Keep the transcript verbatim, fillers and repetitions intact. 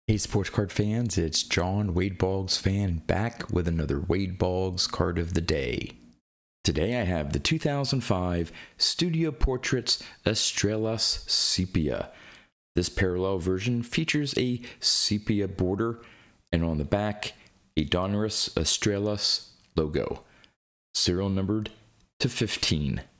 Hey sports card fans, it's John Wade Boggs fan back with another Wade Boggs card of the day. Today I have the two thousand five Studio Portraits Estrellas Sepia. This parallel version features a sepia border and on the back a Donruss Estrellas logo, serial numbered to fifteen.